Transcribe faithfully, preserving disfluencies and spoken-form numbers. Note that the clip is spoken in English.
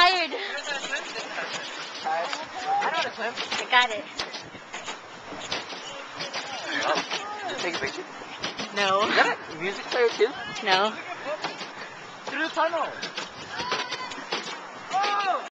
tired. Tired? I know how to swim. I got it. Oh, did you take a picture? No. Is that a music player too? No. Through the tunnel.